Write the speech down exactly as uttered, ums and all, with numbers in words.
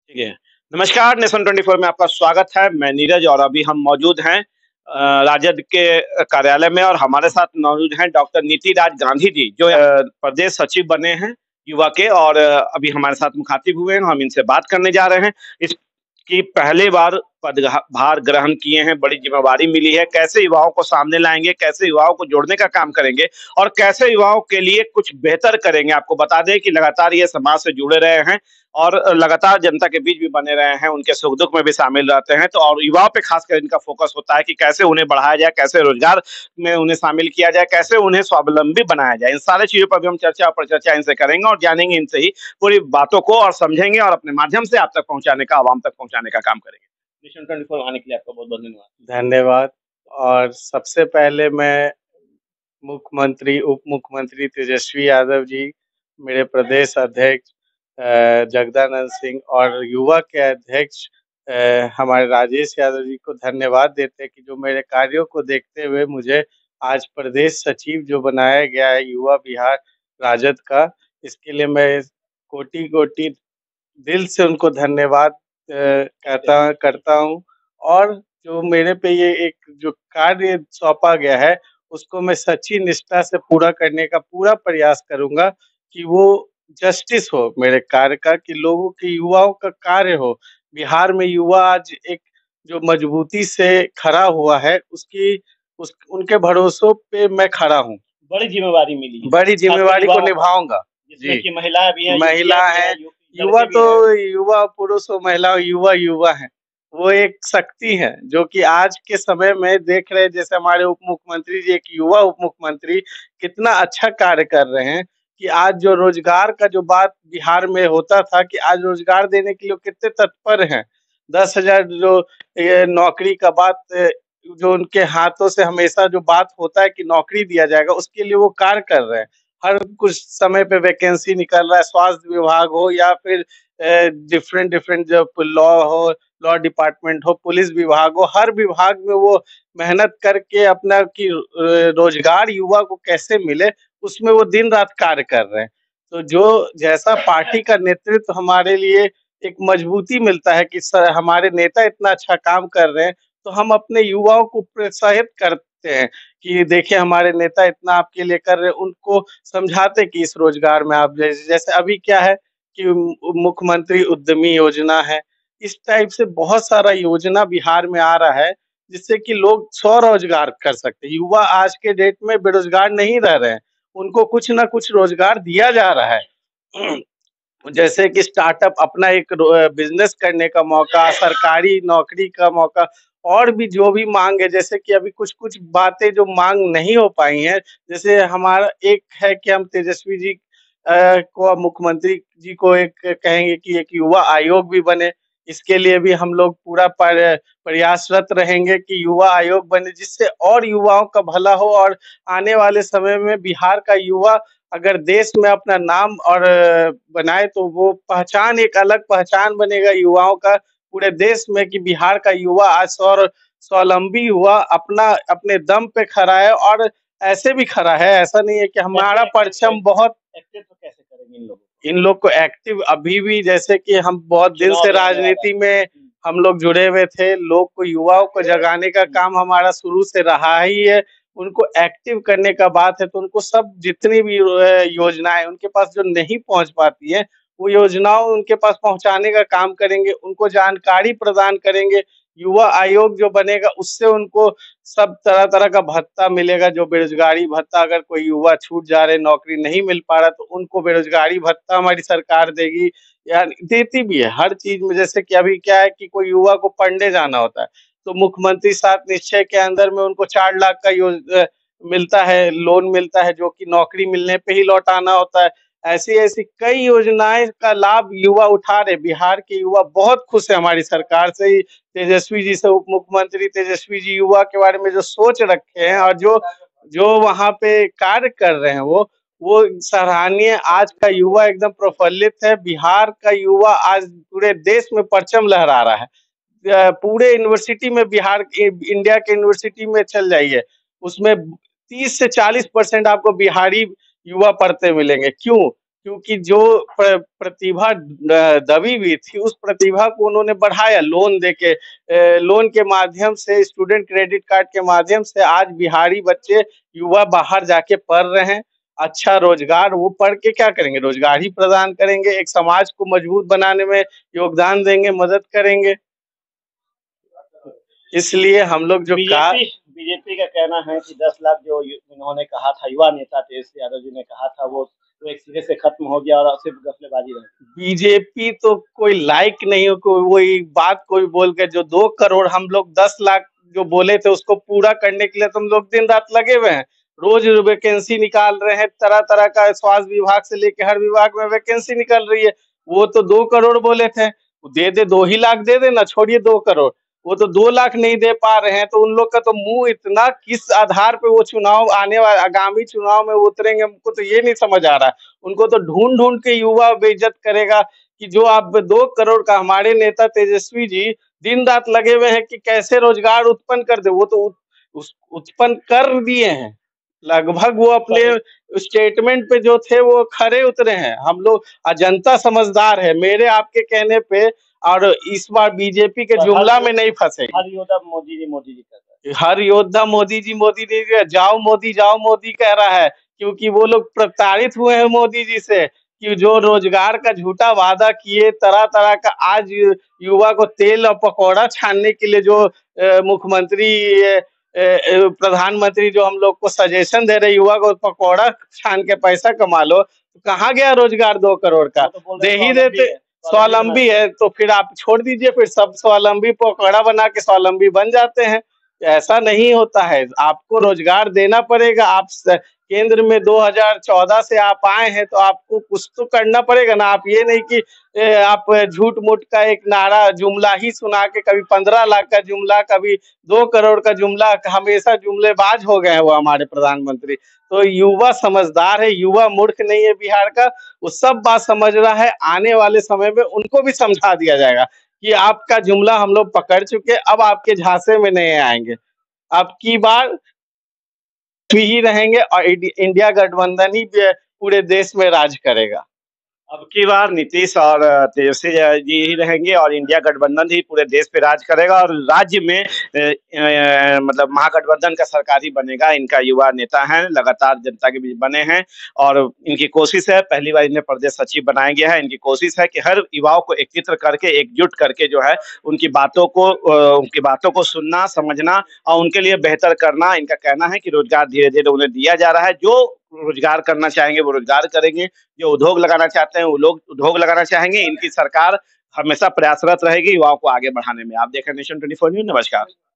ठीक है। नमस्कार, नेशन ट्वेंटी फ़ोर में आपका स्वागत है। मैं नीरज और अभी हम मौजूद हैं अ, राजद के अ, कार्यालय में और हमारे साथ मौजूद हैं डॉक्टर नीति राज गांधी जी, जो अ, प्रदेश सचिव बने हैं युवा के और अ, अभी हमारे साथ मुखातिब हुए हैं। हम इनसे बात करने जा रहे हैं। इसकी पहली बार पदभा भार ग्रहण किए हैं, बड़ी ज़िम्मेवारी मिली है। कैसे युवाओं को सामने लाएँगे, कैसे युवाओं को जोड़ने का काम करेंगे और कैसे युवाओं के लिए कुछ बेहतर करेंगे। आपको बता दें कि लगातार ये समाज से जुड़े रहे हैं और लगातार जनता के बीच भी बने रहे हैं, उनके सुख-दुःख में भी शामिल रहते हैं। तो और युवाओं पे खासकर इनका फ़ोकस होता है कि कैसे उन्हें बढ़ाया जाए, कैसे रोज़गार में उन्हें शामिल किया जाए, कैसे उन्हें स्वावलंबी बनाया जाए। इन सारी चीज़ों पर भी हम चर्चा और परिचर्चा इनसे करेंगे और जानेंगे इनसे ही पूरी बातों को और समझेंगे और अपने माध्यम से आप तक पहुँचाने का, आवाम तक पहुँचाने का काम करेंगे। मिशन ट्वेंटी फ़ोर आने के लिए आपका बहुत-बहुत धन्यवाद। धन्यवाद। और सबसे पहले मैं मुख्यमंत्री, उप मुख्यमंत्री तेजस्वी यादव जी, मेरे प्रदेश अध्यक्ष अ, जगदानंद सिंह और युवा के अध्यक्ष अ, हमारे राजेश यादव जी को धन्यवाद देते हैं कि जो मेरे कार्यों को देखते हुए मुझे आज प्रदेश सचिव जो बनाया गया है युवा विहार राजद का, इसके लिए मैं कोटि-कोटि दिल से उनको धन्यवाद अ, कहता करता हूँ। और जो मेरे पे ये एक जो कार्य सौंपा गया है, उसको मैं सच्ची निष्ठा से पूरा करने का पूरा प्रयास करूँगा कि वो जस्टिस हो मेरे कार्य का, कि लोगों के युवाओं का कार्य हो। बिहार में युवा आज एक जो मजबूती से खड़ा हुआ है, उसकी उस उनके भरोसों पे मैं खड़ा हूँ। बड़ी ज़िम्मेवारी मिली है, बड़ी खासकर ज़िम्मेवारी को युवाओं पर, निभाऊँगा। जिसमें जी। कि महिलाएँ भी हैं, युवतियाँ महिला भी हैं, है, यु युवा लड़के भी हैं। तो युवा पुरुष हो, महिला हो, युवा युवा है। वो एक शक्ति है, जो कि आज के समय में देख रहे हैं जैसे हमारे उप मुख्यमंत्री जी, एक युवा उप मुख्यमंत्री कितना अच्छा कार्य कर रहे हैं कि आज जो रोज़गार का जो बात बिहार में होता था कि आज रोज़गार देने के लिए वो कितने तत्पर हैं। दस हज़ार जो ये नौकरी का बात अ, जो उनके हाथों से हमेशा जो बात होता है कि नौकरी दिया जाएगा, उसके लिए वो कार्य कर रहे हैं। हर कुछ समय पे वैकेंसी निकल रहा है, स्वास्थ्य विभाग हो या फिर अ, डिफरेंट डिफरेंट जो लॉ हो, लॉ डिपार्टमेंट हो, पुलिस विभाग हो, हर विभाग में वो मेहनत करके अपना कि अ, रोज़गार युवा को कैसे मिले, उसमें वो दिन-रात कार्य कर रहे हैं। तो जो जैसा पार्टी का नेतृत्व हमारे लिए एक मजबूती मिलता है कि स हमारे नेता इतना अच्छा काम कर रहे हैं, तो हम अपने युवाओं को प्रोत्साहित करते हैं कि देखिए हमारे नेता इतना आपके लिए कर रहे हैं, उनको समझाते कि इस रोज़गार में आप जैसे जैसे अभी क्या है कि मु मुख्यमंत्री उद्यमी योजना है। इस टाइप से बहुत सारा योजना बिहार में आ रहा है, जिससे कि लोग स्वरोज़गार कर सकते हैं। युवा आज के डेट में बेरोज़गार नहीं रह रहे हैं, उनको कुछ न कुछ रोज़गार दिया जा रहा है। जैसे कि स्टार्टअप अपना एक रो अ, बिज़नेस करने का मौका, सरकारी नौकरी का मौका और भी जो भी माँग है, जैसे कि अभी कुछ-कुछ बातें जो माँग नहीं हो पाई हैं, जैसे हमारा एक है कि हम तेजस्वी जी अ, को मुख्यमंत्री जी को एक कहेंगे कि एक युवा आयोग भी बने। इसके लिए भी हम लोग पूरा पर प्रयासरत रहेंगे कि युवा आयोग बने, जिससे और युवाओं का भला हो और आने वाले समय में बिहार का युवा अगर देश में अपना नाम और अ, बनाए तो वो पहचान एक अलग पहचान बनेगा युवाओं का पूरे देश में कि बिहार का युवा आज स्वर स्वावलंबी हुआ, अपना अपने दम पे खड़ा है और ऐसे भी खड़ा है, ऐसा नहीं है कि हमारा परचम बहुत एक्टिव तो कैसे करेंगे इन लोगों को? इन लोग को एक्टिव अभी भी जैसे कि हम बहुत दिन चुनाव से भी आने वाला है। राजनीति में हुँ, हम लोग जुड़े हुए थे, लोग को युवाओं को जगाने का हुँ। काम हमारा शुरू से रहा ही है। उनको एक्टिव करने का बात है तो उनको सब जितनी भी अ, योजनाएँ उनके पास जो नहीं पहुँच पाती है, वो योजनाओं उनके पास पहुँचाने का काम करेंगे, उनको जानकारी प्रदान करेंगे। युवा आयोग जो बनेगा उससे उनको सब तरह-तरह का भत्ता मिलेगा, जो बेरोज़गारी भत्ता अगर कोई युवा छूट जा रहे, नौकरी नहीं मिल पा रहा, तो उनको बेरोज़गारी भत्ता हमारी सरकार देगी या देती भी है। हर चीज़ में जैसे कि अभी क्या है कि कोई युवा को पढ़ने जाना होता है, तो मुख्यमंत्री सात निश्चय के अंदर में उनको चार लाख का योज अ, मिलता है, लोन मिलता है, जो कि नौकरी मिलने पे ही लौटाना होता है। ऐसी-ऐसी कई योजनाएँ का लाभ युवा उठा रहे। बिहार के युवा बहुत खुश है हमारी सरकार से, तेजस्वी जी से, उप मुख्यमंत्री तेजस्वी जी युवा के बारे में जो सोच रखे हैं और जो जो वहाँ पे कार्य कर रहे हैं वो, वो सराहनीय। आज का युवा एकदम प्रफुल्लित है। बिहार का युवा आज पूरे देश में परचम लहरा रहा है। अ, पूरे यूनिवर्सिटी में बिहार के इंडिया के यूनिवर्सिटी में चल जाइए, उसमें तीस से चालीस परसेंट आपको बिहारी युवा पढ़ते मिलेंगे। क्यों? क्योंकि जो प्र प्रतिभा द दबी हुई थी, उस प्रतिभा को उन्होंने बढ़ाया लोन देके। अ, लोन के माध्यम से, स्टूडेंट क्रेडिट कार्ड के माध्यम से आज बिहारी बच्चे, युवा बाहर जाके पढ़ रहे हैं। अच्छा रोज़गार, वो पढ़ के क्या करेंगे? रोज़गार ही प्रदान करेंगे, एक समाज को मजबूत बनाने में योगदान देंगे, मदद करेंगे। इसलिए हम लोग जो का बीजेपी बीजेपी का कहना है कि दस लाख जो यु इन्होंने कहा था, युवा नेता तेजस्वी यादव जी ने कहा था, वो तो एक सिरे से खत्म हो गया और सिर्फ घपलेबाजी रह गई। बीजेपी तो कोई लायक नहीं हो, कोई वही बात कोई बोल के जो दो करोड़ हम लोग दस लाख जो बोले थे उसको पूरा करने के लिए तो हम लोग दिन-रात लगे हुए हैं। रोज़ वैकेंसी निकाल रहे हैं, तरह-तरह का स्वास्थ्य विभाग से लेके हर विभाग में वैकेंसी निकल रही है। वो तो दो करोड़ बोले थे, दे दे दो ही लाख दे देना, छोड़िए दो करोड़। वो तो दो लाख नहीं दे पा रहे हैं, तो उन लोग का तो मुँह इतना किस आधार पे वो चुनाव आने वाला आगामी चुनाव में उतरेंगे, हमको तो ये नहीं समझ आ रहा है। उनको तो ढूँढ-ढूँढ के युवा बेइज्जत करेगा कि जो आप दो करोड़ का हमारे नेता तेजस्वी जी दिन-रात लगे हुए हैं कि कैसे रोज़गार उत्पन्न कर दें। वो तो उत उस उत्पन्न कर दिए हैं। लगभग वो अपने स्टेटमेंट पे जो थे वो खरे उतरे हैं। हम लोग अ, जनता समझदार है, मेरे आपके कहने पे और इस बार बीजेपी के पर जुमला हर में नहीं फँसेगी। हर योद्धा मोदी जी, मोदी जी कर रहा है। हर योद्धा मोदी जी, मोदी जी के जाओ मोदी, जाओ मोदी कह रहा है, क्योंकि वो लोग प्रताड़ित हुए हैं मोदी जी से कि जो रोज़गार का झूठा वादा किए, तरह-तरह का आज यु युवा को तेल और पकौड़ा छानने के लिए जो अ, मुख्यमंत्री अ अ अ, प्रधानमंत्री जो हम लोग को सजेशन दे रहे हैं, युवा को पकौड़ा छान के पैसा कमा लो, कहाँ गया रोज़गार दो करोड़ का? वो तो बोल दे रहे ही स्वावलंबी देते है, स्वावलंबी है, तो फिर आप छोड़ दीजिए, फिर सब स्वावलंबी पकौड़ा बना के स्वावलंबी बन जाते हैं। ऐसा नहीं होता है, आपको रोज़गार देना पड़ेगा। आप स केंद्र में दो हज़ार चौदह से आप आए हैं, तो आपको कुछ तो करना पड़ेगा ना। आप ये नहीं कि ए, आप झूठ-मूठ का एक नारा जुमला ही सुना के कभी पंद्रह लाख का जुमला, कभी दो करोड़ का जुमला, हमेशा जुमलेबाज हो गए हैं वो हमारे प्रधानमंत्री। तो युवा समझदार है, युवा मूर्ख नहीं है बिहार का, वो सब बात समझ रहा है। आने वाले समय में उनको भी समझा दिया जाएगा कि आपका जुमला हम लोग पकड़ चुके, अब आपके झांसे में नहीं आएँगे। अब की बार भी ही रहेंगे और इंडी इंडिया गठबंधन ही ब पूरे देश में राज करेगा। अब की बार नीतीश और तेजस्वी ज जी ही रहेंगे और इंडिया गठबंधन ही पूरे देश पे राज करेगा और राज्य में अ अ, मतलब महागठबंधन का सरकार ही बनेगा। इनका युवा नेता हैं, लगातार जनता के बीच बने हैं और इनकी कोशिश है, पहली बार इन्हें प्रदेश सचिव बनाया गया है। इनकी कोशिश है कि हर युवाओं को एकत्रित करके, एकजुट करके जो है, उनकी बातों को अ, उनकी बातों को सुनना, समझना और उनके लिए बेहतर करना। इनका कहना है कि रोज़गार धीरे-धीरे उन्हें दिया जा रहा है। जो रोज़गार करना चाहेंगे, वो रोज़गार करेंगे। जो उद्योग लगाना चाहते हैं, वो लोग उद्योग लगाना चाहेंगे। इनकी सरकार हमेशा प्रयासरत रहेगी युवाओं को आगे बढ़ाने में। आप देख रहे हैं नेशन ट्वेंटी फोर न्यूज़, नमस्कार।